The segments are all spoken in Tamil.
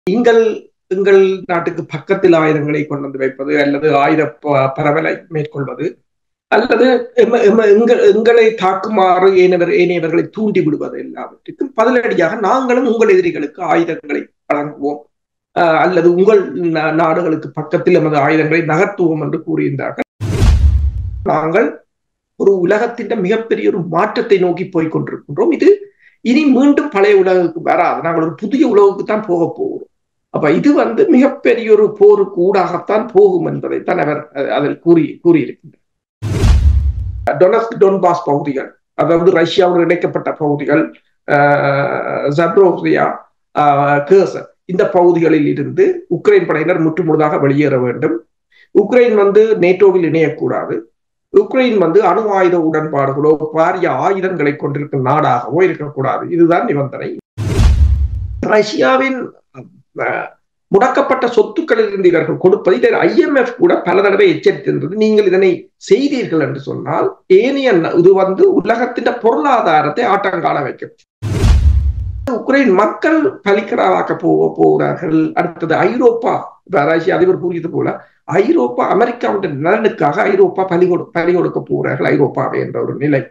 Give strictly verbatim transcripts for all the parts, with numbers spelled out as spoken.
நீங்கள் எங்கள் நாட்டுக்கு பக்கத்தில் ஆயுதங்களை கொண்டு வந்து வைப்பது அல்லது ஆயுத பரவலை மேற்கொள்வது அல்லது எங்களை தாக்குமாறு ஏனையவர் ஏனையவர்களை தூண்டி விடுவது எல்லாவற்றுக்கும் பதிலடியாக நாங்களும் உங்கள் எதிரிகளுக்கு ஆயுதங்களை வழங்குவோம் அல்லது உங்கள் நாடுகளுக்கு பக்கத்தில் எமது ஆயுதங்களை நகர்த்துவோம் என்று கூறியிருந்தார்கள். நாங்கள் ஒரு உலகத்தின் மிகப்பெரிய ஒரு மாற்றத்தை நோக்கி போய் கொண்டிருக்கின்றோம். இது இனி மீண்டும் பழைய உலகுக்கு வராது. நாங்கள் ஒரு புதிய உலகுக்கு தான் போக போகிறோம். அப்ப இது வந்து மிகப்பெரிய ஒரு போருக்கு ஊடாகத்தான் போகும் என்பதைத்தான் அவர் அதில் கூறி கூறியிருக்கின்றார். டொனஸ்க் டொன்பாஸ் பகுதிகள், அதாவது ரஷ்யாவுடன் இணைக்கப்பட்ட பகுதிகள், ஜப்ரோசியா, கேர்சன், இந்த பகுதிகளில் இருந்து உக்ரைன் படையினர் முற்றுமுழுதாக வெளியேற வேண்டும். உக்ரைன் வந்து நேட்டோவில் இணையக்கூடாது. உக்ரைன் வந்து அணு ஆயுத உடன்பாடுகளோ பாரிய ஆயுதங்களை கொண்டிருக்கும் நாடாகவோ இருக்கக்கூடாது. இதுதான் நிபந்தனை. ரஷ்யாவின் முடக்கப்பட்ட சொத்துக்களில் இருந்து இவர்கள் கொடுப்பது இதை ஐஎம்எஃப் கூட பல தடவை எச்சரித்திருந்தது. நீங்கள் இதனை செய்தீர்கள் என்று சொன்னால் ஏனைய இது வந்து உலகத்தின் பொருளாதாரத்தை ஆட்டங்கால வைக்கும். உக்ரைன் மக்கள் பலிக்கடாவாக்க போக போகிறார்கள். அடுத்தது ஐரோப்பா, ரஷ்ய அதிபர் கூறியது போல ஐரோப்பா அமெரிக்காவின் நலனுக்காக ஐரோப்பா பலி கொடு பலி கொடுக்க போகிறார்கள் ஐரோப்பாவை என்ற ஒரு நிலை.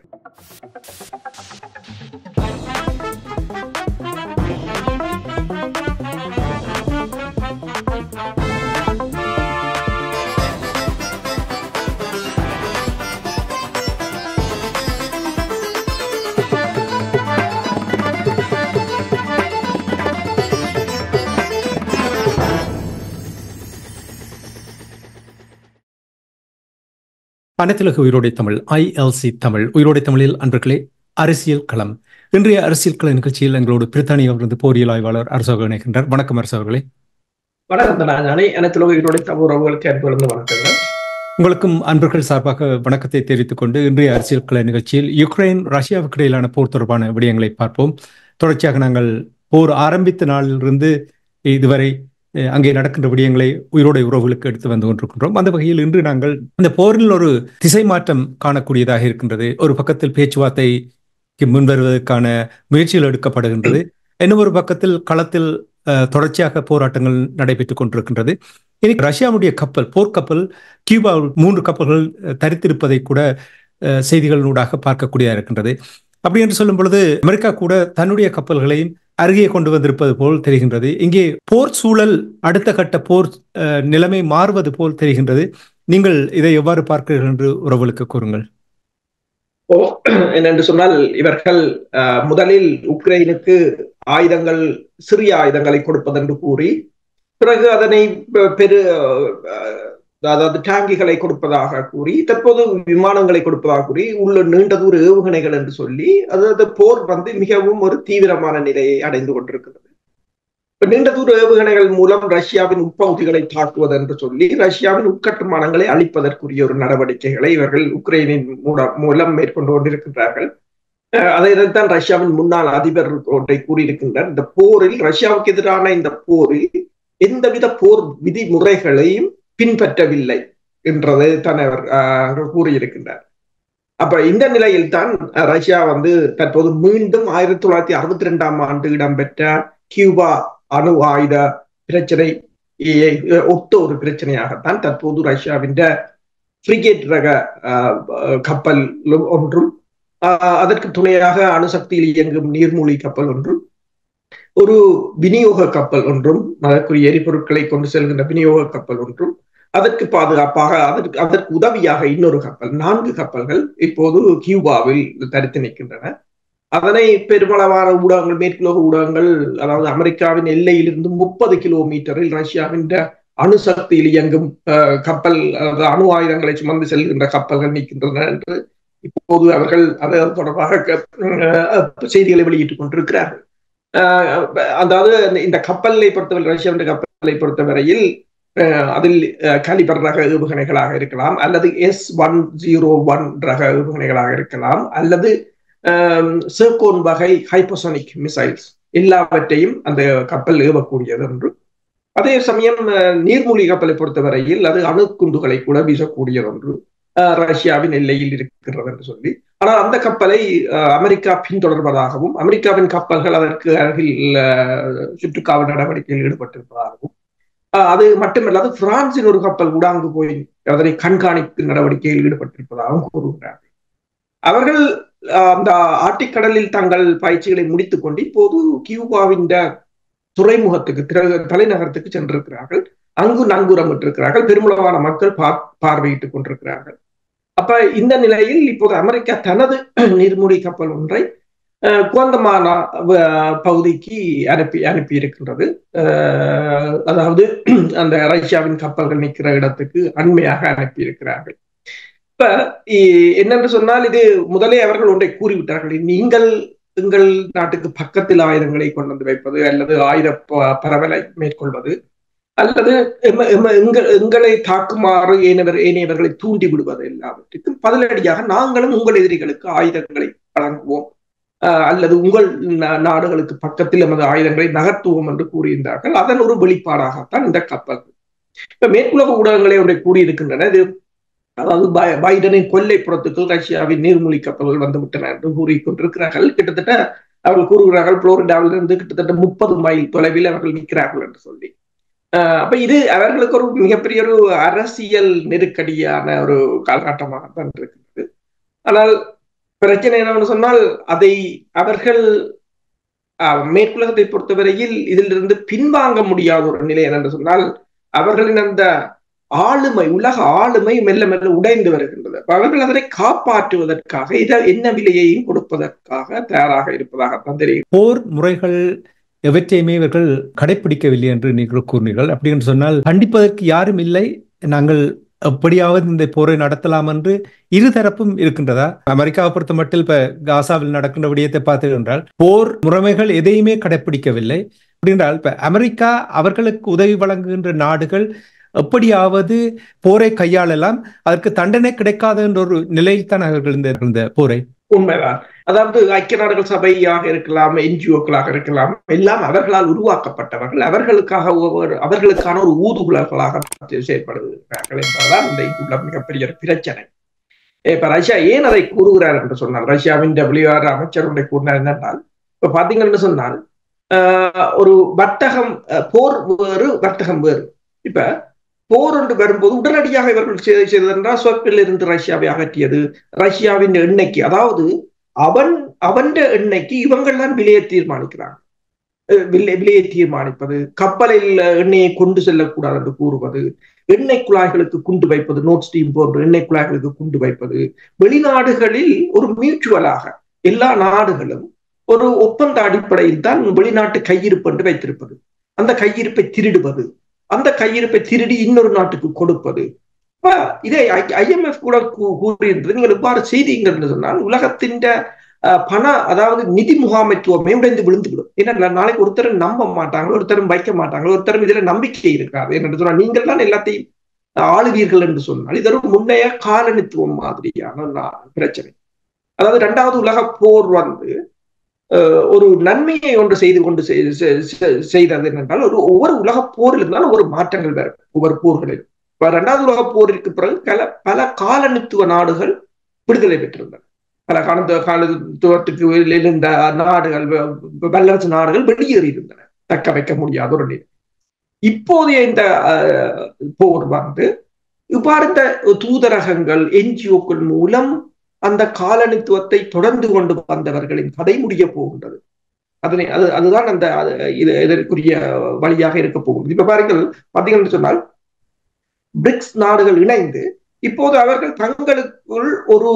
அனைத்துலக உயிரோடை தமிழ் ஐஎல்சி தமிழ் உயிரோடை தமிழில் அன்பர்களே, அரசியல் களம். இன்றைய அரசியல் கள நிகழ்ச்சியில் எங்களோடு பிரித்தானியாவிலிருந்து போரியல் ஆய்வாளர் அரசோக இணைகின்றார். வணக்கம் அரசவர்களே. வணக்கம். அனைத்துலக உயிரோடை தமிழ் உறவுகளுக்கு அன்புடன் வணக்கங்கள். உங்களுக்கும் அன்பர்கள் சார்பாக வணக்கத்தை தெரிவித்துக் கொண்டு இன்றைய அரசியல் கள நிகழ்ச்சியில் யுக்ரைன் ரஷ்யாவுக்கு இடையிலான போர் தொடர்பான விடயங்களை பார்ப்போம். தொடர்ச்சியாக நாங்கள் போர் ஆரம்பித்த நாளிலிருந்து இதுவரை அங்கே நடக்கின்ற விடயங்களை உயிரோடை உறவுகளுக்கு எடுத்து வந்து கொண்டிருக்கின்றோம். அந்த வகையில் இன்று நாங்கள் இந்த போரில் ஒரு திசை மாற்றம் காணக்கூடியதாக இருக்கின்றது. ஒரு பக்கத்தில் பேச்சுவார்த்தைக்கு முன்வருவதற்கான முயற்சிகள் எடுக்கப்படுகின்றது. இன்னும் ஒரு பக்கத்தில் களத்தில் தொடர்ச்சியாக போராட்டங்கள் நடைபெற்றுக் கொண்டிருக்கின்றது. இனி ரஷ்யாவுடைய கப்பல், போர்க்கப்பல் கியூபாவில் மூன்று கப்பல்கள் தரித்திருப்பதை கூட செய்திகளூடாக பார்க்கக்கூடியதாக இருக்கின்றது. அப்படி என்று சொல்லும் பொழுது அமெரிக்கா கூட தன்னுடைய கப்பல்களையும் அருகே கொண்டு வந்திருப்பது போல் தெரிகின்றது. இங்கே போர் சூழல் அடுத்த கட்ட போர் நிலைமை மாறுவது போல் தெரிகின்றது. நீங்கள் இதை எவ்வாறு பார்க்கிறீர்கள் என்று உறவுகளுக்கு கூறுங்கள். ஓ என்னென்று சொன்னால், இவர்கள் முதலில் உக்ரைனுக்கு ஆயுதங்கள், சிறிய ஆயுதங்களை கொடுப்பதென்று கூறி பிறகு அதனை பெரு அதாவது டாங்கிகளை கொடுப்பதாக கூறி தற்போது விமானங்களை கொடுப்பதாக கூறி உள்ள நீண்ட தூர ஏவுகணைகள் என்று சொல்லி அதாவது போர் வந்து மிகவும் ஒரு தீவிரமான நிலையை அடைந்து கொண்டிருக்கிறது. நீண்ட தூர ஏவுகணைகள் மூலம் ரஷ்யாவின் உட்பகுதிகளை தாக்குவது என்று சொல்லி ரஷ்யாவின் உட்கட்டுமானங்களை அழிப்பதற்குரிய ஒரு நடவடிக்கைகளை இவர்கள் உக்ரைனின் மூலம் மேற்கொண்டு கொண்டிருக்கின்றார்கள். அதைத்தான் ரஷ்யாவின் முன்னாள் அதிபர் ஒன்றை கூறியிருக்கின்றார். இந்த போரில், ரஷ்யாவுக்கு எதிரான இந்த போரில் எந்தவித போர் விதிமுறைகளையும் பின்பற்றவில்லை என்றதை தான் அவர் கூறியிருக்கின்றார். அப்ப இந்த நிலையில் தான் ரஷ்யா வந்து தற்போது மீண்டும் ஆயிரத்தி தொள்ளாயிரத்தி அறுபத்தி ரெண்டாம் ஆண்டு இடம்பெற்ற கியூபா அணு ஆயுத பிரச்சனை ஒத்த ஒரு பிரச்சனையாகத்தான் தற்போது ரஷ்யாவின் ஃப்ரிகேட் ரக கப்பல் ஒன்றும் அதற்கு துணையாக அணுசக்தியில் இயங்கும் நீர்மூழ்கி கப்பல் ஒன்றும் ஒரு விநியோக கப்பல் ஒன்றும் அதற்குரிய எரிபொருட்களை கொண்டு செல்கின்ற விநியோக கப்பல் ஒன்றும் அதற்கு பாதுகாப்பாக அதற்கு அதற்கு உதவியாக இன்னொரு கப்பல், நான்கு கப்பல்கள் இப்போது கியூபாவில் தரித்து நிற்கின்றன. அதனை பெருமளவான ஊடகங்கள், மேற்குலக ஊடகங்கள், அதாவது அமெரிக்காவின் எல்லையிலிருந்து முப்பது கிலோமீட்டரில் ரஷ்யாவின் அணுசக்தியில் இயங்கும் கப்பல், அணு ஆயுதங்களை சுமந்து செல்கின்ற கப்பல்கள் நிற்கின்றன என்று இப்போது அவர்கள் அது தொடர்பாக செய்திகளை வெளியிட்டுக் கொண்டிருக்கிறார்கள். அதாவது இந்த கப்பலை பொறுத்தவரை, ரஷ்யாவின் கப்பலை பொறுத்தவரையில் அதில் காலிபர் ரக ஏவுகணைகளாக இருக்கலாம், அல்லது எஸ் ஒன் ஜீரோ ஒன் ரக ஏவுகணைகளாக இருக்கலாம், அல்லது சர்கோன் வகை ஹைப்பர்சோனிக் மிசைல்ஸ், எல்லாவற்றையும் அந்த கப்பல் ஏவக்கூடியது என்று. அதே சமயம் நீர்மூழ்கி கப்பலை பொறுத்தவரையில் அது அணுக்குண்டுகளை கூட வீசக்கூடியது ஒன்று ரஷ்யாவின் எல்லையில் இருக்கிறது என்று சொல்லி ஆனால் அந்த கப்பலை அமெரிக்கா பின்தொடர்வதாகவும் அமெரிக்காவின் கப்பல்கள் அதற்கு அருகில் சுற்றுக்காவல் நடவடிக்கையில் ஈடுபட்டிருப்பதாகவும் அது மட்டுமல்லாது பிரான்சின் ஒரு கப்பல் கூட அங்கு போய் அதனை கண்காணிப்பு நடவடிக்கையில் ஈடுபட்டிருப்பதாகவும் கூறுகிறார்கள். அவர்கள் அந்த ஆர்டிக் கடலில் தங்கள் பயிற்சிகளை முடித்துக் கொண்டு இப்போது கியூபாவின் துறைமுகத்துக்கு தலைநகரத்துக்கு சென்றிருக்கிறார்கள். அங்கு நங்கூரமிட்டிருக்கிறார்கள். பெருமளவான மக்கள் பார்வையிட்டுக் கொண்டிருக்கிறார்கள். அப்ப இந்த நிலையில் இப்போது அமெரிக்கா தனது நீர்மூழ்கி கப்பல் ஒன்றை குவாந்தமானா பகுதிக்கு அனுப்பி அனுப்பி இருக்கின்றது. அதாவது அந்த ரஷ்யாவின் கப்பல்கள் நிற்கிற இடத்துக்கு அண்மையாக அனுப்பி இருக்கிறார்கள். இப்ப என்னென்று சொன்னால், இது முதலே அவர்கள் ஒன்றை கூறிவிட்டார்கள். நீங்கள் எங்கள் நாட்டுக்கு பக்கத்தில் ஆயுதங்களை கொண்டு வந்து வைப்பது அல்லது ஆயுத பரவலை மேற்கொள்வது அல்லது எங்களை தாக்குமாறு ஏனையவர் ஏனையவர்களை தூண்டி விடுவது எல்லாவற்றுக்கும் பதிலடியாக நாங்களும் உங்கள் எதிரிகளுக்கு ஆயுதங்களை வழங்குவோம் அல்லது உங்கள் நாடுகளுக்கு பக்கத்தில் நமது ஆயுதங்களை நகர்த்துவோம் என்று கூறியிருந்தார்கள். அதன் ஒரு வெளிப்பாடாகத்தான் இந்த கப்பல்கள். இப்ப மேற்குலக ஊடகங்களை ஒன்றை கூறியிருக்கின்றன. இது அதாவது பைடனின் கொல்லைப்புறத்துக்கு ரஷ்யாவின் நீர்மூழ்கி கப்பல்கள் வந்துவிட்டன என்று கூறிக்கொண்டிருக்கிறார்கள். கிட்டத்தட்ட அவர்கள் கூறுகிறார்கள் புளோரிடாவிலிருந்து கிட்டத்தட்ட முப்பது மைல் தொலைவில் அவர்கள் நிற்கிறார்கள் என்று சொல்லி. அப்ப இது அவர்களுக்கு ஒரு மிகப்பெரிய ஒரு அரசியல் நெருக்கடியான ஒரு காலகட்டமாகத்தான் இருக்கிறது. ஆனால் பிரச்சனை என்னவென்று சொன்னால், அதை அவர்கள் மேற்குலகத்தை பொறுத்தவரையில் இதிலிருந்து பின்வாங்க முடியாத ஒரு நிலை என்னென்று சொன்னால், அவர்களின் அந்த ஆளுமை உலக ஆளுமை மெல்ல மெல்ல உடைந்து வருகின்றது. அவர்கள் அதனை காப்பாற்றுவதற்காக இதை என்ன விலையையும் கொடுப்பதற்காக தயாராக இருப்பதாகத்தான் தெரியும். போர் முறைகள் எவற்றையுமே இவர்கள் கடைபிடிக்கவில்லை என்று நீங்கள் கூறினீர்கள். அப்படி என்று சொன்னால் கண்டிப்பதற்கு யாரும் இல்லை, நாங்கள் எப்படியாவது இந்த போரை நடத்தலாம் என்று இருதரப்பும் இருக்கின்றதா? அமெரிக்காவை பொறுத்த மட்டும் இப்ப காசாவில் நடக்கின்ற விடயத்தை பார்த்தீர்கள் என்றால் போர் முறைமைகள் எதையுமே கடைபிடிக்கவில்லை. அப்படி என்றால் இப்ப அமெரிக்கா அவர்களுக்கு உதவி வழங்குகின்ற நாடுகள் எப்படியாவது போரை கையாளலாம், அதற்கு தண்டனை கிடைக்காது என்ற ஒரு நிலையில் தான் அவர்கள் இந்த போரை. உண்மைதான். அதாவது ஐக்கிய நாடுகள் சபையாக இருக்கலாம், என்ஜிஓக்களாக இருக்கலாம், எல்லாம் அவர்களால் உருவாக்கப்பட்டவர்கள். அவர்களுக்காக அவர்களுக்கான ஒரு ஊதுகுழல்களாக செயல்படுகிறார்கள் என்பதுதான் இந்த உள்ள மிகப்பெரிய பிரச்சனை. இப்ப ரஷ்யா ஏன் அதை கூறுகிறார் என்று சொன்னால், ரஷ்யாவின் டபிள்யூஆர் அமைச்சருடைய கூறினார் என்னென்னால், இப்ப பாத்தீங்கன்னு சொன்னால் ஒரு வர்த்தகம் போர் வேறு வர்த்தகம் வேறு. இப்ப போர் ஒன்று வரும்போது உடனடியாக இவர்கள் செய்ததென்றால் சொற்பில் இருந்து ரஷ்யாவை அகற்றியது, ரஷ்யாவின் எண்ணெய்க்கு, அதாவது அவன் அவன் எண்ணெய்க்கு இவங்கள் தான் விலையை தீர்மானிக்கிறாங்க. விலையை தீர்மானிப்பது, கப்பலில் எண்ணெயை கொண்டு செல்லக்கூடாது என்று கூறுவது, எண்ணெய் குழாய்களுக்கு குண்டு வைப்பது, நோட் ஸ்ட்ரீம் போன்ற எண்ணெய் குழாய்களுக்கு குண்டு வைப்பது, வெளிநாடுகளில் ஒரு மியூச்சுவலாக எல்லா நாடுகளும் ஒரு ஒப்பந்த அடிப்படையில் தான் வெளிநாட்டு கையிருப்பு என்று வைத்திருப்பது, அந்த கையிருப்பை திருடுவது, அந்த கையிருப்பை திருடி இன்னொரு நாட்டுக்கு கொடுப்பது. இதே ஐஎம்எஃப் கூட கூறியிருந்தது, நீங்கள் எவ்வாறு செய்தீங்க என்று சொன்னால் உலகத்தின் பண அதாவது நிதி முகாமைத்துவமே உடைந்து விழுந்துவிடும். ஏன்னா நாளைக்கு ஒருத்தரும் நம்ப மாட்டாங்களோ, ஒருத்தரும் வைக்க மாட்டாங்களோ, ஒருத்தரும் இதுல நம்பிக்கை இருக்காது என்று சொன்னால் நீங்கள் தான் எல்லாத்தையும் ஆளுவீர்கள் என்று சொன்னால் இது ஒரு முன்னைய காலனித்துவம் மாதிரியான பிரச்சனை. அதாவது இரண்டாவது உலக போர் வந்து ஒரு நன்மையை ஒன்று செய்து கொண்டு செய்தது என்னென்றால், ஒரு ஒவ்வொரு உலக போரில் இருந்தாலும் ஒரு மாற்றங்கள் வரும் ஒவ்வொரு போர்களில். இரண்டாவது உலக போருக்கு பிறகு பல பல காலனித்துவ நாடுகள் விடுதலை பெற்றிருந்தன. பல கால காலத்துவத்துக்கு இருந்த நாடுகள், வல்லரசு நாடுகள் வெளியேறி இருந்தன, தக்க வைக்க முடியாத ஒரு நிலை. இப்போதைய இந்த போர் வந்து இவ்வாறு இந்த தூதரகங்கள் என்ஜிஓக்கள் மூலம் அந்த காலனித்துவத்தை தொடர்ந்து கொண்டு வந்தவர்களின் கதை முடிய போகின்றது. அதனை அது அதுதான் அந்த இது இதற்குரிய வழியாக இருக்க போகுது. இப்ப பாருங்கள், பார்த்தீங்கன்னு சொன்னால் பிரிக்ஸ் நாடுகள் இணைந்து இப்போது அவர்கள் தங்களுக்குள் ஒரு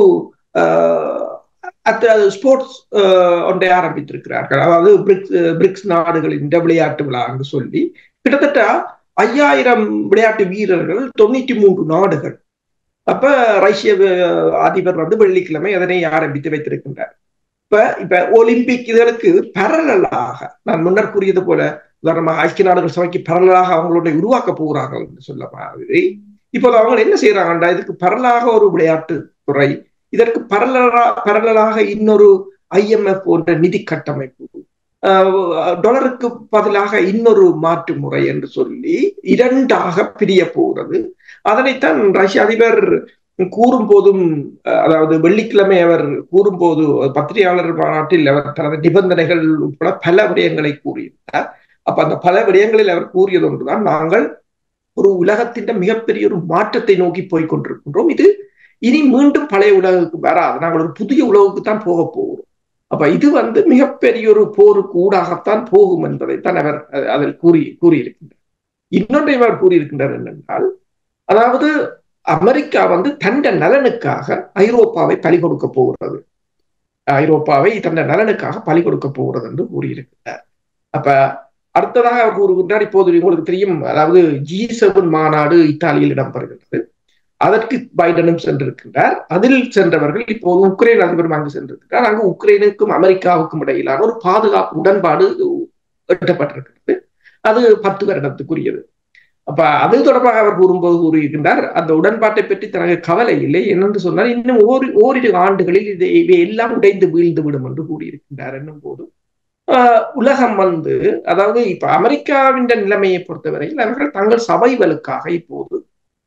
ஸ்போர்ட்ஸ் ஒன்றை ஆரம்பித்திருக்கிறார்கள். அதாவது பிரிக்ஸ் பிரிக்ஸ் நாடுகளின் விளையாட்டு விழா என்று சொல்லி கிட்டத்தட்ட ஐயாயிரம் விளையாட்டு வீரர்கள், தொண்ணூற்றி மூன்று நாடுகள். அப்ப ரஷ்ய அதிபர் வந்து வெள்ளிக்கிழமை அதனை ஆரம்பித்து வைத்திருக்கின்றார். இப்ப இப்ப ஒலிம்பிக் இதற்கு பரலலாக நான் முன்னர் கூறியது போல உதாரணமாக ஐக்கிய நாடுகள் சபைக்கு பரலலாக அவங்களோட உருவாக்க போகிறார்கள் என்று சொல்ல மாதிரி இப்போது அவங்க என்ன செய்யறாங்கன்றா, இதுக்கு பரலாக ஒரு விளையாட்டு துறை, இதற்கு பரலலா பரலலாக இன்னொரு ஐஎம்எஃப் போன்ற நிதி கட்டமைப்பு, டாலருக்கு பதிலாக இன்னொரு மாற்று முறை என்று சொல்லி இரண்டாக பிரிய போகிறது. அதனைத்தான் ரஷ்ய அதிபர் கூறும் போதும், அதாவது வெள்ளிக்கிழமை அவர் கூறும்போது பத்திரிகையாளர் மாநாட்டில் அவர் தனது நிபந்தனைகள் உட்பட பல விடயங்களை கூறியிருந்தார். அப்ப அந்த பல விடயங்களில் அவர் கூறியது ஒன்றுதான், நாங்கள் ஒரு உலகத்தின் மிகப்பெரிய ஒரு மாற்றத்தை நோக்கி போய் கொண்டிருக்கின்றோம். இது இனி மீண்டும் பழைய உலகுக்கு வராது, நாங்கள் ஒரு புதிய உலகுக்கு தான் போக போகிறோம். அப்ப இது வந்து மிகப்பெரிய ஒரு போருக்கு ஊடாகத்தான் போகும் என்பதைத்தான் அவர் அதில் கூறி கூறியிருக்கின்றார். இன்னொன்றை அவர் கூறியிருக்கின்றார் என்னென்றால், அதாவது அமெரிக்கா வந்து தண்ட நலனுக்காக ஐரோப்பாவை பலி கொடுக்க போகிறது, ஐரோப்பாவை தண்ட நலனுக்காக பலி கொடுக்க போகிறது என்று கூறியிருக்கிறார். அப்ப அடுத்ததாக அவர் கூறுகின்றார், இப்போது உங்களுக்கு தெரியும், அதாவது ஜி செவன் மாநாடு இத்தாலியில் இடம்பெறுகிறது. அதற்கு பைடனும் சென்றிருக்கின்றார். அதில் சென்றவர்கள் இப்போது உக்ரைன் அதிபரும் அங்கு சென்றிருக்கிறார். அங்கு உக்ரைனுக்கும் அமெரிக்காவுக்கும் இடையிலான ஒரு பாதுகாப்பு உடன்பாடு எட்டப்பட்டிருக்கிறது. அது பத்து வருடத்துக்குரியது. அப்ப அது தொடர்பாக அவர் கூறும்போது கூறியிருக்கின்றார், அந்த உடன்பாட்டை பற்றி தனக்கு கவலை இல்லை, என்னென்று சொன்னால் இன்னும் ஓரி ஓரிரு ஆண்டுகளில் இது இவை எல்லாம் உடைந்து வீழ்ந்து விடும் என்று கூறியிருக்கின்றார். என்னும் போது ஆஹ் உலகம் வந்து, அதாவது இப்ப அமெரிக்காவின் நிலைமையை பொறுத்தவரையில் அவர்கள் தங்கள் சபைகளுக்காக இப்போது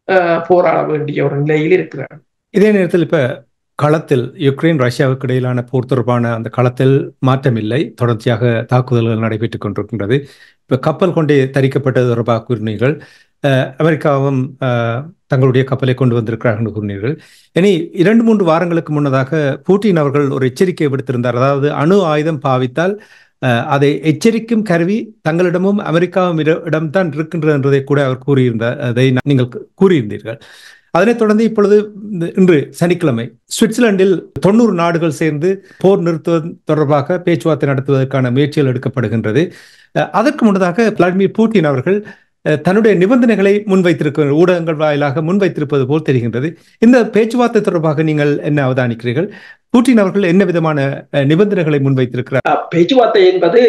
போராட வேண்டிய ஒரு நிலையில் இருக்கிறார். இதே நேரத்தில் இப்ப களத்தில் யுக்ரைன் ரஷ்யாவுக்கு இடையிலான போர் தொடர்பான அந்த களத்தில் மாற்றமில்லை, தொடர்ச்சியாக தாக்குதல்கள் நடைபெற்றுக் கொண்டிருக்கின்றது. இப்ப கப்பல் கொண்டே தரிக்கப்பட்டது தொடர்பாக கூறினீர்கள். அமெரிக்காவும் தங்களுடைய கப்பலை கொண்டு வந்திருக்கிறார்கள் கூறினீர்கள். இனி இரண்டு மூன்று வாரங்களுக்கு முன்னதாக புட்டின் அவர்கள் ஒரு எச்சரிக்கை விடுத்திருந்தார். அதாவது அணு ஆயுதம் பாவித்தால் அதை எச்சரிக்கும் கருவி தங்களிடமும் அமெரிக்காவும் இடம்தான் இருக்கின்றது என்றதை கூட அவர் கூறியிருந்தார். அதை நீங்கள் கூறியிருந்தீர்கள். அதனைத் தொடர்ந்து இப்பொழுது இன்று சனிக்கிழமை சுவிட்சர்லாந்தில் தொண்ணூறு நாடுகள் சேர்ந்து போர் நிறுத்துவது தொடர்பாக பேச்சுவார்த்தை நடத்துவதற்கான முயற்சிகள் எடுக்கப்படுகின்றது. அதற்கு முன்னதாக விளாடிமிர் புட்டின் அவர்கள் தன்னுடைய நிபந்தனைகளை முன்வைத்திருக்க ஊடகங்கள் வாயிலாக முன்வைத்திருப்பது போல் தெரிகின்றது. இந்த பேச்சுவார்த்தை தொடர்பாக நீங்கள் என்ன அவதானிக்கிறீர்கள்? புட்டின் அவர்கள் என்ன விதமான நிபந்தனைகளை முன்வைத்திருக்கிறார்? பேச்சுவார்த்தை என்பது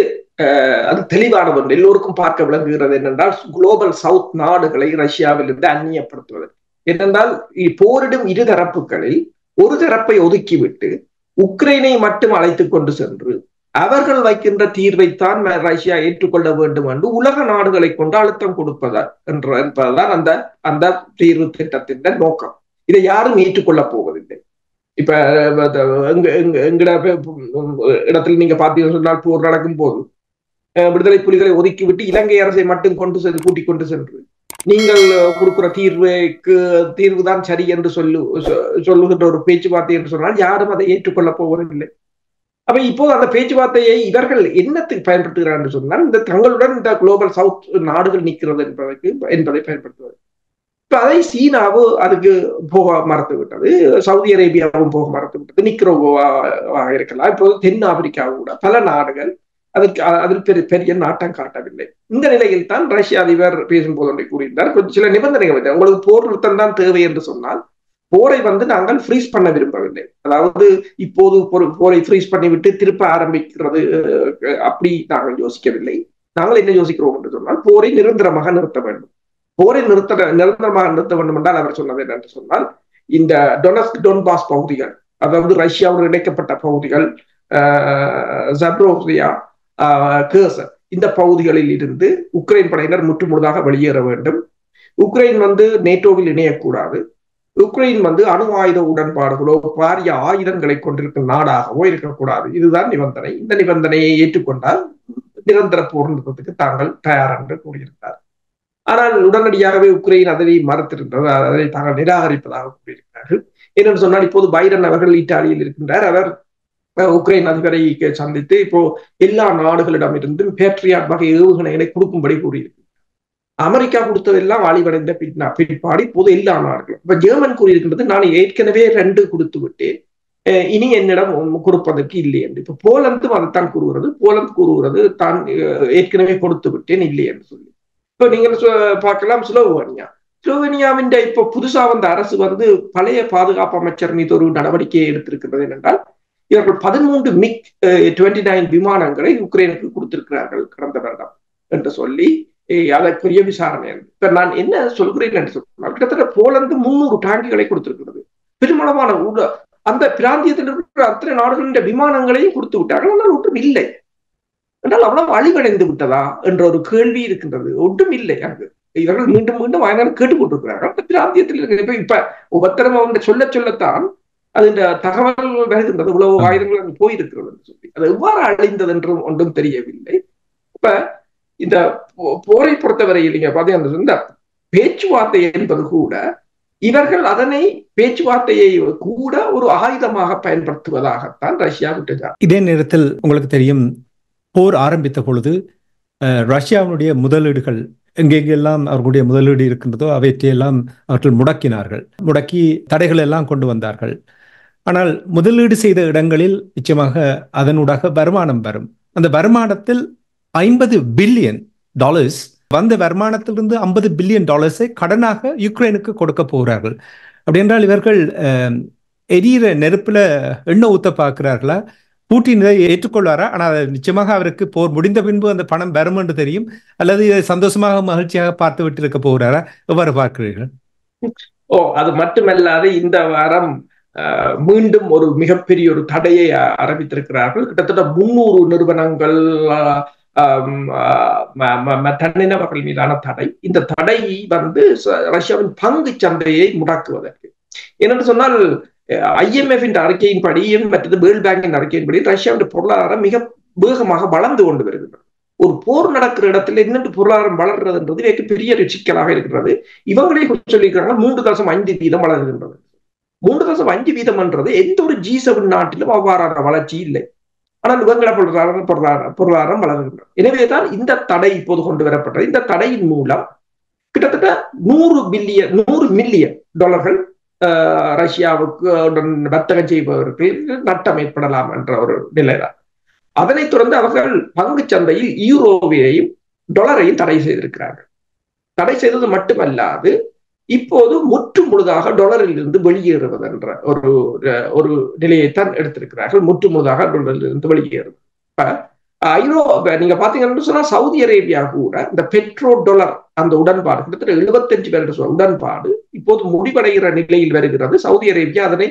அது தெளிவான ஒன்று, எல்லோருக்கும் பார்க்க விளங்குகிறது. என்னென்றால், குளோபல் சவுத் நாடுகளை ரஷ்யாவிலிருந்து அந்நியப்படுத்துவது. என்னென்றால், போரிடும் இரு தரப்புகளில் ஒரு தரப்பை ஒதுக்கிவிட்டு உக்ரைனை மட்டும் அழைத்துக் கொண்டு சென்று அவர்கள் வைக்கின்ற தீர்வைத்தான் ரஷ்யா ஏற்றுக்கொள்ள வேண்டும் என்று உலக நாடுகளை கொண்டு அழுத்தம் கொடுப்பதா என்ற என்பதுதான் அந்த அந்த தீர்வு திட்டத்தின் நோக்கம். இதை யாரும் ஏற்றுக்கொள்ள போவதில்லை. இப்ப எங்கட இடத்துல நீங்க பாத்தீங்கன்னு சொன்னால், போர் நடக்கும் போது விடுதலை புலிகளை ஒதுக்கிவிட்டு இலங்கை அரசை மட்டும் கொண்டு சென்று கூட்டிக் கொண்டு சென்று நீங்கள் கொடுக்கிற தீர்வுக்கு தீர்வுதான் சரி என்று சொல்லு சொல்லுகின்ற ஒரு பேச்சுவார்த்தை என்று சொன்னால் யாரும் அதை ஏற்றுக்கொள்ள போவதில்லை. அப்ப இப்போது அந்த பேச்சுவார்த்தையை இவர்கள் என்னத்துக்கு பயன்படுத்துகிறார் என்று சொன்னால், இந்த தங்களுடன் இந்த குளோபல் சவுத் நாடுகள் நிற்கிறது என்பதற்கு என்பதை பயன்படுத்துவது. இப்ப அதை சீனாவும் அதுக்கு போக மறந்து விட்டது, சவுதி அரேபியாவும் போக மறந்து விட்டது, நிக்கரோவாக இருக்கலாம், இப்போது தென் ஆப்பிரிக்காவும் கூட பல நாடுகள் அதற்கு அதில் பெரிய பெரிய நாட்டம் காட்டவில்லை. இந்த நிலையில் தான் ரஷ்ய அதிபர் பேசும்போது ஒன்றை கூறியிருந்தார், கொஞ்சம் சில நிபந்தனைகள். உங்களுக்கு போர் நிறுத்தம் தான் தேவை என்று சொன்னால் போரை வந்து நாங்கள் ஃப்ரீஸ் பண்ண விரும்பவில்லை. அதாவது இப்போது போரை ஃப்ரீஸ் பண்ணிவிட்டு திருப்ப ஆரம்பிக்கிறது அப்படி நாங்கள் யோசிக்கவில்லை. நாங்கள் என்ன யோசிக்கிறோம் என்று சொன்னால், போரை நிரந்தரமாக நிறுத்த வேண்டும். போரை நிறுத்த நிரந்தரமாக நிறுத்த வேண்டும் என்றால் அவர் சொன்னது என்னென்று சொன்னால், இந்த டொனஸ்க் டொன்பாஸ் பகுதிகள், அதாவது ரஷ்யாவுடன் இணைக்கப்பட்ட பகுதிகள், ஜப்ரோசியா, கேர்சன், இந்த பகுதிகளில் இருந்து உக்ரைன் படையினர் முற்றுமுழுதாக வெளியேற வேண்டும். உக்ரைன் வந்து நேட்டோவில் இணையக்கூடாது. உக்ரைன் வந்து அணு ஆயுத உடன்பாடுகளோ பாரிய ஆயுதங்களை கொண்டிருக்கும் நாடாகவோ இருக்கக்கூடாது. இதுதான் நிபந்தனை. இந்த நிபந்தனையை ஏற்றுக்கொண்டால் நிரந்தர போர் நிறுத்தத்துக்கு தாங்கள் தயார் என்று கூறியிருந்தார். ஆனால் உடனடியாகவே உக்ரைன் அதை மறுத்திருந்தது, அதை தாங்கள் நிராகரிப்பதாக கூறியிருக்கிறார்கள். என்னென்னு சொன்னால், இப்போது பைடன் அவர்கள் இத்தாலியில் இருக்கின்றார். அவர் உக்ரைன் அதிபரை சந்தித்து இப்போ எல்லா நாடுகளிடமிருந்தும் பேட்ரியாட் வகை ஏவுகணைகளை கொடுக்கும்படி கூறியிருக்கிறார். அமெரிக்கா கொடுத்ததெல்லாம் அழிவடைந்த பின்னா பிற்பாடு இப்போது எல்லா நாடுகளும். இப்ப ஜெர்மன் கூறியிருக்கின்றது, நான் ஏற்கனவே ரெண்டு கொடுத்து விட்டேன், இனி என்னிடம் கொடுப்பதற்கு இல்லை என்று. இப்ப போலந்தும் அதைத்தான் கூறுகிறது. போலந்து கூறுகிறது, தான் ஏற்கனவே கொடுத்து விட்டேன் இல்லை என்று சொல்லி. இப்ப நீங்க பார்க்கலாம் ஸ்லோவேனியா. ஸ்லோவேனியாவின் இப்ப புதுசா வந்த அரசு வந்து பழைய பாதுகாப்பு அமைச்சர் மீது ஒரு நடவடிக்கையை எடுத்திருக்கிறது. என்னென்றால், இவர்கள் பதிமூன்று மிக் டுவெண்ட்டி நைன் விமானங்களை உக்ரைனுக்கு கொடுத்திருக்கிறார்கள் கடந்த வருடம் என்று சொல்லி அதற்குரிய விசாரணை. இப்ப நான் என்ன சொல்கிறேன் என்று சொன்னால், கிட்டத்தட்ட போலந்து முன்னூறு டாங்கிகளை கொடுத்திருக்கிறது. பெருமளவான அந்த பிராந்தியத்தில் இருக்கிற அத்தனை நாடுகளின் விமானங்களையும் கொடுத்து விட்டார்கள். ஆனால் ஒன்றும் இல்லை என்றால் அவ்வளவு அழிவடைந்து விட்டதா என்ற ஒரு கேள்வி இருக்கின்றது. ஒன்றும் இல்லை அங்கு. இவர்கள் மீண்டும் மீண்டும் வாய்நாடு கேட்டுக்கொண்டிருக்கிறார்கள். பிராந்தியத்தில் இருக்கிற இப்ப இப்ப ஒவ்வொருத்தரும் அவங்க சொல்ல சொல்லத்தான் அது இந்த தகவல் வருகின்றது, இவ்வளவு ஆயுதங்கள் அங்கு போயிருக்கிறது என்று சொல்லி. அது எவ்வாறு அழிந்தது என்றும் ஒன்றும் தெரியவில்லை. இப்ப இந்த போரை பொறுத்தவரையில் நீங்க பாத்தீங்கன்னா இந்த பேச்சுவார்த்தை என்பது கூட இவர்கள் அதனை பேச்சுவார்த்தையை கூட ஒரு ஆயுதமாக பயன்படுத்துவதாகத்தான் ரஷ்யா விட்டது. இதே நேரத்தில் உங்களுக்கு தெரியும், போர் ஆரம்பித்த பொழுது ரஷ்யாவினுடைய முதலீடுகள் எங்கெங்கெல்லாம் அவர்களுடைய முதலீடு இருக்கின்றதோ அவற்றையெல்லாம் அவர்கள் முடக்கினார்கள், முடக்கி தடைகள் எல்லாம் கொண்டு வந்தார்கள். ஆனால் முதலீடு செய்த இடங்களில் நிச்சயமாக அதனூடாக வருமானம் வரும். அந்த வருமானத்தில் ஐம்பது பில்லியன் டாலர்ஸ் வந்த வருமானத்திலிருந்து ஐம்பது பில்லியன் டாலர்ஸை கடனாக யுக்ரைனுக்கு கொடுக்க போகிறார்கள். அப்படி என்றால் இவர்கள் எரியிற நெருப்புல எண்ணெய் ஊத்த பார்க்கிறார்களா? பூட்டின் இதை ஏற்றுக்கொள்வாரா? ஆனால் நிச்சயமாக அவருக்கு போர் முடிந்த பின்பு அந்த பணம் வரும் என்று தெரியும். அல்லது இதை சந்தோஷமாக மகிழ்ச்சியாக பார்த்து விட்டு இருக்க போகிறாரா? எவ்வாறு பார்க்கிறீர்கள்? ஓ, அது மட்டுமல்லாது இந்த வாரம் மீண்டும் ஒரு மிகப்பெரிய ஒரு தடையை ஆரம்பித்திருக்கிறார்கள். கிட்டத்தட்ட முன்னூறு நிறுவனங்கள் தனிநபர்கள் மீதான தடை. இந்த தடை வந்து ரஷ்யாவின் பங்கு சந்தையை முடக்குவதற்கு. என்னென்று சொன்னால் ஐஎம்எஃப் அறிக்கையின்படியும் மற்றது வேர்ல்ட் பேங்கின் அறிக்கையின்படி ரஷ்யாவின் பொருளாதாரம் மிக வேகமாக வளர்ந்து கொண்டு வருகின்றது. ஒரு போர் நடக்கிற இடத்துல என்னென்று பொருளாதாரம் வளர்றதுன்றது மிக பெரிய ஒரு சிக்கலாக இருக்கிறது. இவங்களே சொல்லியிருக்கிறாங்க மூன்று தசம் ஐந்து வீதம் வளர்கின்றது. மூன்று தசம் அஞ்சு வீதம் என்றது எந்த ஒரு ஜி செவன் நாட்டிலும் அவ்வாறான வளர்ச்சி இல்லை. ஆனால் இவங்கள பொருளாதாரம் பொருளாதாரம் பொருளாதாரம் வளர்கின்றது. எனவேதான் இந்த தடை இப்போது கொண்டு வரப்பட்டது. இந்த தடையின் மூலம் கிட்டத்தட்ட நூறு பில்லியன் நூறு மில்லியன் டாலர்கள் ரஷ்யாவுக்கு வர்த்தகம் செய்பவர்கள் நட்டம் ஏற்படலாம் என்ற ஒரு நிலைதான். அதனைத் தொடர்ந்து அவர்கள் பங்கு சந்தையில் யூரோவையும் டாலரையும் தடை செய்திருக்கிறார்கள். தடை செய்தது மட்டுமல்லாது இப்போது முற்று முழுதாக டாலரில் இருந்து வெளியேறுவது என்ற ஒரு ஒரு நிலையைத்தான் எடுத்திருக்கிறார்கள். முற்று முழுதாக டாலரில் இருந்து வெளியேறுவது. இப்ப ஐரோ நீங்க பாத்தீங்கன்னு சொன்னா சவுதி அரேபியா கூட இந்த பெட்ரோ டாலர் அந்த உடன்பாடு கிட்டத்தட்ட எழுபத்தஞ்சு பேர் உடன்பாடு இப்போது முடிவடைகிற நிலையில் வருகிறது. சவுதி அரேபியா அதனை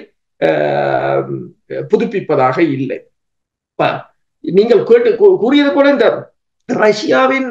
புதுப்பிப்பதாக இல்லை. நீங்கள் கேட்டு கூறியது போல இந்த ரஷ்யாவின்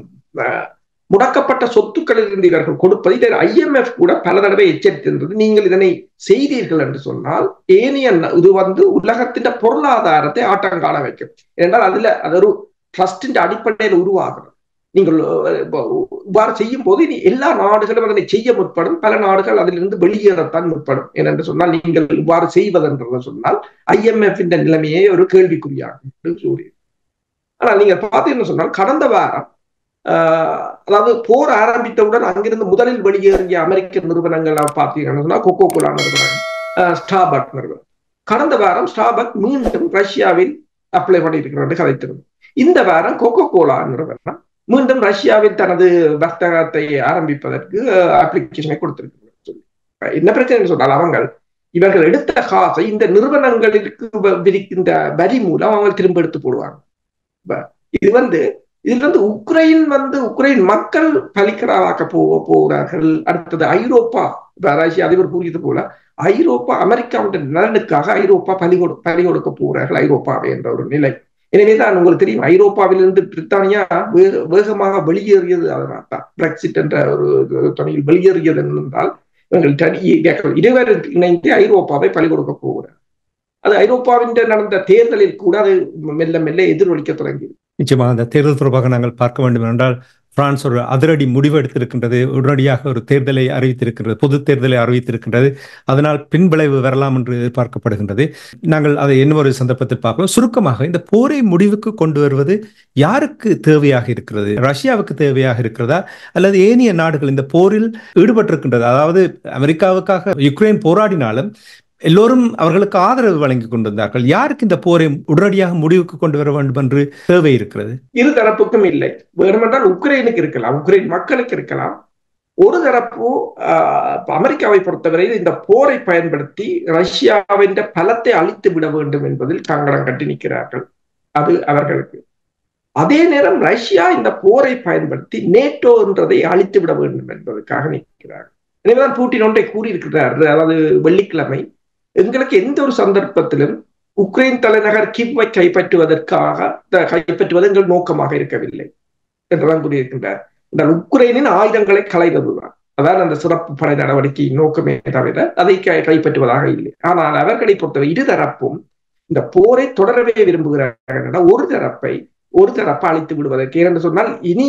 முடக்கப்பட்ட சொத்துக்களில் இருந்து இவர்கள் கொடுப்பது இதை ஐஎம்எஃப் கூட பல தடவை எச்சரித்திருந்தது. நீங்கள் இதனை செய்தீர்கள் என்று சொன்னால் ஏனைய இது வந்து உலகத்தின் பொருளாதாரத்தை ஆட்டங்காண வைக்கும். ஏனென்றால் அதுல அது ஒரு ட்ரஸ்டின் அடிப்படையில் உருவாகிறது. நீங்கள் இவ்வாறு செய்யும் போது இனி எல்லா நாடுகளும் அதனை செய்ய முற்படும், பல நாடுகள் அதிலிருந்து வெளியேறத்தான் முற்படும். ஏனென்று சொன்னால் நீங்கள் இவ்வாறு செய்வதென்று சொன்னால் ஐஎம்எஃப் இந்த நிலைமையே ஒரு கேள்விக்குறியாகும் சூரியன். ஆனால் நீங்க பார்த்தீங்கன்னு சொன்னால் கடந்த வாரம் அதாவது போர் ஆரம்பித்தவுடன் அங்கிருந்து முதலில் வெளியேறிய அமெரிக்க நிறுவனங்கள் பார்த்தீங்கன்னு சொன்னா கொக்கோ கோலா நிறுவனம், ஸ்டார்பக் நிறுவனம். கடந்த வாரம் ஸ்டார்பக் மீண்டும் ரஷ்யாவில் அப்ளை பண்ணியிருக்கிறது கதைத்திருந்தது. இந்த வாரம் கொக்கோ கோலா நிறுவனம் மீண்டும் ரஷ்யாவில் தனது வர்த்தகத்தை ஆரம்பிப்பதற்கு அப்ளிகேஷனை கொடுத்திருக்கிறது. என்ன பிரச்சனை சொன்னால் அவங்க இவர்கள் எடுத்த காசை இந்த நிறுவனங்களுக்கு விதிக்கின்ற வரி மூலம் அவங்க திரும்ப எடுத்து போடுவாங்க. இது வந்து இதுல இருந்து உக்ரைன் வந்து உக்ரைன் மக்கள் பலிக்கடாவாக்க போ போகிறார்கள். அடுத்தது ஐரோப்பா, ரஷ்ய அதிபர் கூறியது போல ஐரோப்பா அமெரிக்காவின் நலனுக்காக ஐரோப்பா பலி கொடு பலி கொடுக்க போகிறார்கள் ஐரோப்பாவை என்ற ஒரு நிலை. எனவேதான் உங்களுக்கு தெரியும் ஐரோப்பாவிலிருந்து பிரித்தானியா வேக வேகமாக வெளியேறியது. அதனால் தான் பிரெக்சிட் என்ற ஒரு துணையில் வெளியேறியது என்றால் இவங்கள் இருவர் இணைந்து ஐரோப்பாவை பலி கொடுக்க போகிறார். அது ஐரோப்பாவின் நடந்த தேர்தலில் கூட அது மெல்ல மெல்ல எதிரொலிக்க தொடங்கியது. நிச்சயமாக அந்த தேர்தல் தொடர்பாக நாங்கள் பார்க்க வேண்டும் என்றால் பிரான்ஸ் ஒரு அதிரடி முடிவு எடுத்திருக்கின்றது. உடனடியாக ஒரு தேர்தலை அறிவித்திருக்கின்றது, பொது தேர்தலை அறிவித்திருக்கின்றது. அதனால் பின்விளைவு வரலாம் என்று எதிர்பார்க்கப்படுகின்றது. நாங்கள் அதை இன்னொரு சந்தர்ப்பத்தில் பார்க்கலாம். சுருக்கமாக இந்த போரை முடிவுக்கு கொண்டு வருவது யாருக்கு தேவையாக இருக்கிறது? ரஷ்யாவுக்கு தேவையாக இருக்கிறதா அல்லது ஏனைய நாடுகள் இந்த போரில் ஈடுபட்டிருக்கின்றது? அதாவது அமெரிக்காவுக்காக யுக்ரைன் போராடினாலும் எல்லோரும் அவர்களுக்கு ஆதரவு வழங்கி கொண்டிருந்தார்கள். யாருக்கு இந்த போரை உடனடியாக முடிவுக்கு கொண்டு வர வேண்டும் என்று தேவை இருக்கிறது? இரு தரப்புக்கும் இல்லை. வேண்டுமென்றால் உக்ரைனுக்கு இருக்கலாம், உக்ரைன் மக்களுக்கு இருக்கலாம். ஒரு தரப்பு அமெரிக்காவை பொறுத்தவரையில் இந்த போரை பயன்படுத்தி ரஷ்யாவின் பலத்தை அழித்து விட வேண்டும் என்பதில் கங்கணம் கட்டி நிற்கிறார்கள். அது அவர்களுக்கு. அதே நேரம் ரஷ்யா இந்த போரை பயன்படுத்தி நேட்டோ என்றதை அழித்து விட வேண்டும் என்பதற்காக நிற்கிறார்கள். எனவேதான் பூட்டின் ஒன்றை கூறியிருக்கிறார். அதாவது வெள்ளிக்கிழமை எங்களுக்கு எந்த ஒரு சந்தர்ப்பத்திலும் உக்ரைன் தலைநகர் கிவ்வை கைப்பற்றுவதற்காக கைப்பற்றுவது எங்கள் நோக்கமாக இருக்கவில்லை என்றுதான் கூறியிருக்கின்றார். இந்த உக்ரைனின் ஆயுதங்களை களைவதுதான். அதான் அந்த சிறப்பு படை நடவடிக்கையின் நோக்கமே தவிர அதை கைப்பற்றுவதாக இல்லை. ஆனால் அவர்களை பொறுத்தவரை இருதரப்பும் இந்த போரை தொடரவே விரும்புகிறார்கள். ஒரு தரப்பை ஒரு தரப்பை அழித்து விடுவதற்கு, ஏனென்று சொன்னால் இனி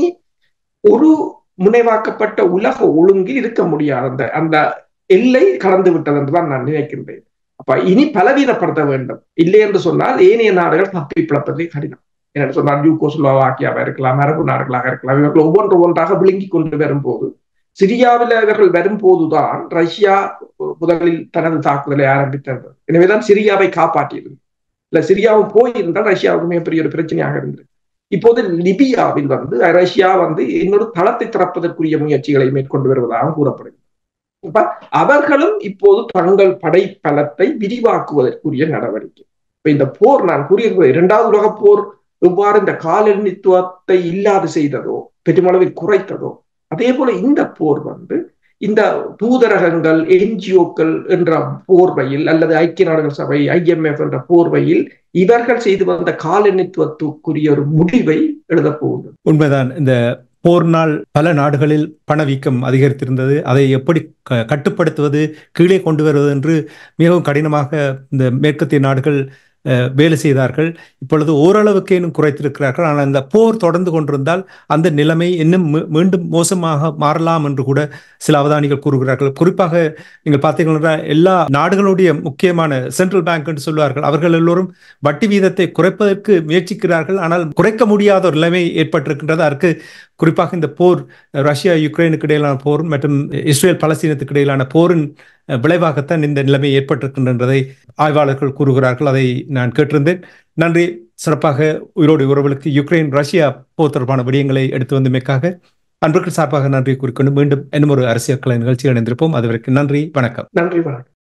ஒரு முனைவாக்கப்பட்ட உலக ஒழுங்கில் இருக்க முடியாது. அந்த அந்த எல்லை கடந்து விட்டது என்றுதான் நான் நினைக்கின்றேன். அப்ப இனி பலவீனப்படுத்த வேண்டும். இல்லை என்று சொன்னால் ஏனைய நாடுகள் தப்பி பிளப்பதே கடினம். என்று சொன்னால் யூகோஸ்லோவாக்கியாவா இருக்கலாம், அரபு நாடுகளாக இருக்கலாம். இவர்கள் ஒவ்வொன்று ஒன்றாக விழுங்கி கொண்டு வரும்போது, சிரியாவில் இவர்கள் வரும்போதுதான் ரஷ்யா முதலில் தனது தாக்குதலை ஆரம்பித்தது. எனவேதான் சிரியாவை காப்பாற்றியது. இல்ல சிரியாவும் போயிருந்தால் ரஷ்யாவுக்கு மிகப்பெரிய ஒரு பிரச்சனையாக இருந்தது. இப்போது லிபியாவில் வந்து ரஷ்யா வந்து இன்னொரு தளத்தை திறப்பதற்குரிய முயற்சிகளை மேற்கொண்டு வருவதாக கூறப்படுகிறது. இப்ப அவர்களும் இப்போது தங்கள் படை பலத்தை விரிவாக்குவதற்குரிய நடவடிக்கை. இப்ப இந்த போர், நான் கூறியிருக்கிறேன், இரண்டாவது உலக போர் எவ்வாறு இந்த காலனித்துவத்தை இல்லாது செய்ததோ, பெருமளவில் குறைத்ததோ, அதே போல இந்த போர் வந்து இந்த தூதரகங்கள், என்ஜிஓக்கள் என்ற போர்வையில், அல்லது ஐக்கிய நாடுகள் சபை, ஐஎம்எஃப் என்ற போர்வையில் இவர்கள் செய்து வந்த காலனித்துவத்துக்குரிய ஒரு முடிவை எழுதப் போகிறது. உண்மைதான். இந்த போர்னால் பல நாடுகளில் பணவீக்கம் அதிகரித்திருந்தது. அதை எப்படி கட்டுப்படுத்துவது, கீழே கொண்டு வருவது என்று மிகவும் கடினமாக இந்த மேற்கத்திய நாடுகள் வேலை செய்தார்கள். இப்பொழுது ஓரளவுக்கேனும் குறைத்திருக்கிறார்கள். ஆனால் அந்த போர் தொடர்ந்து கொண்டிருந்தால் அந்த நிலைமை இன்னும் மீண்டும் மோசமாக மாறலாம் என்று கூட சில அவதானிகள் கூறுகிறார்கள். குறிப்பாக நீங்கள் பார்த்தீங்கன்னா எல்லா நாடுகளுடைய முக்கியமான சென்ட்ரல் பேங்க் என்று சொல்வார்கள், அவர்கள் எல்லோரும் வட்டி வீதத்தை குறைப்பதற்கு முயற்சிக்கிறார்கள். ஆனால் குறைக்க முடியாத ஒரு நிலைமை ஏற்பட்டிருக்கின்றது. அதற்கு குறிப்பாக இந்த போர், ரஷ்யா யுக்ரைனுக்கு இடையிலான போர் மற்றும் இஸ்ரேல் பலஸ்தீனத்துக்கு இடையிலான போரின் விளைவாகத்தான் இந்த நிலைமை ஏற்பட்டிருக்கின்றதை ஆய்வாளர்கள் கூறுகிறார்கள். அதை நான் கேட்டிருந்தேன். நன்றி. சிறப்பாக உயிரோடு உறவுகளுக்கு யுக்ரைன் ரஷ்யா போர் தொடர்பான விடயங்களை எடுத்து வந்தமைக்காக அன்பர்கள் சார்பாக நன்றி கூறிக்கொண்டு மீண்டும் இன்னும் ஒரு அரசியல் கலை நிகழ்ச்சியில் இணைந்திருப்போம். அதுவரைக்கும் நன்றி, வணக்கம். நன்றி, வணக்கம்.